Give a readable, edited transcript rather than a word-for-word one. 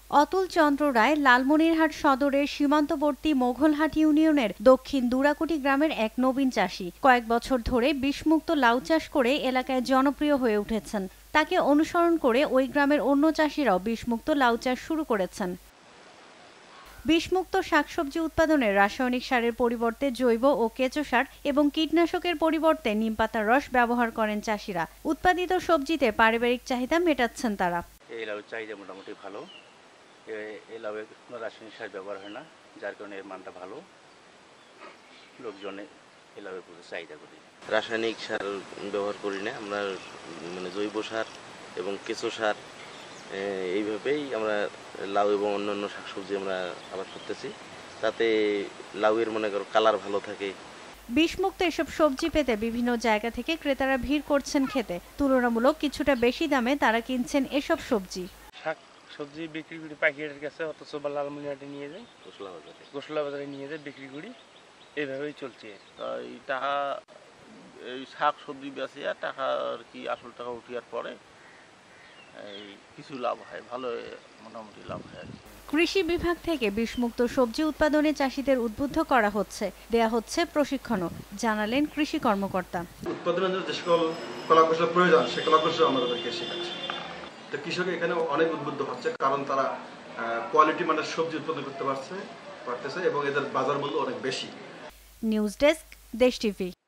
অতুল চন্দ্র রায় লালমনিরহাট সদরের সীমান্তবর্তী মোঘলহাট ইউনিয়নের দক্ষিণ দুরাকুটি গ্রামের এক নবীন চাষী। কয়েক বছর ধরে বিষমুক্ত লাউ চাষ করে এলাকায় জনপ্রিয় হয়ে উঠেছেন। তাকে অনুসরণ করে ওই গ্রামের অন্য চাষিরাও বিষমুক্ত লাউ চাষ শুরু করেছেন। বিষমুক্ত শাকসবজি উৎপাদনে রাসায়নিক সারের পরিবর্তে জৈব ও কেঁচো সার এবং কীটনাশকের পরিবর্তে নিমপাতার রস ব্যবহার করেন চাষিরা। উৎপাদিত সবজিতে পারিবারিক চাহিদা মেটাচ্ছেন তারা। এই লাউয়ের চাহিদা মোটামুটি ভালো। এই লাউয়ে কোনো রাসায়নিক সার ব্যবহার হয় না, যার কারণে এর মানটা ভালো। লোকজনে এই লাউয়ের প্রতি চাহিদা করি। রাসায়নিক সার ব্যবহার করি না, আমরা জৈব সার এবং কেঁচো সার এইভাবেই আমরা লাউ এবং অন্যান্য শাকসবজি আমরা আবাদ করতেছি। তাতে লাউয়ের কালার ভালো থাকে। বিষমুক্ত এসব সবজি পেতে বিভিন্ন জায়গা থেকে ক্রেতারা ভিড় করছেন খেতে। তুলনামূলক কিছুটা বেশি দামে তারা কিনছেন এসব সবজি। সবজি বিক্রি করি পাইকারের কাছে, অথচ লালমনিরহাটে নিয়ে যাই, গোসলা বাজারে নিয়ে যাই বিক্রি করি। এইভাবেই চলছে। এই টাকা, এই শাক সবজি বেচে আর টাকা আর কি আসল টাকা উঠিয়ার পরে এই কিছু লাভ হয়, ভালো মোটামুটি লাভ হয় আর কি। কৃষি বিভাগ থেকে বিষমুক্ত সবজি উৎপাদনে চাষিদের উদ্বুদ্ধ করা হচ্ছে, দেয়া হচ্ছে প্রশিক্ষণও, জানালেন কৃষি কর্মকর্তা। উৎপাদনের জন্য যে সকল কলাকৌশল প্রয়োজন সে কলাকৌশল আমরা তাদেরকে শেখাচ্ছি। তো কৃষক এখানে অনেক উদ্বুদ্ধ হচ্ছে, কারণ তারা কোয়ালিটি মানের সবজি উৎপাদন করতে পারতেছে এবং এদের বাজার মূল্য অনেক বেশি। News desk, Desh TV.